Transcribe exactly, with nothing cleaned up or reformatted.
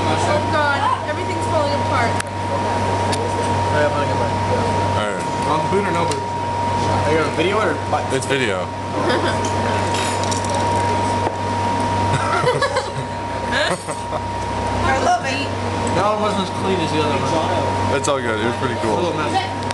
Oh god, everything's falling apart. Alright. On boot or no boot? Are you on video or what? It's video. I love it. That one wasn't as clean as the other one. It's all good. It was pretty cool. A little messy.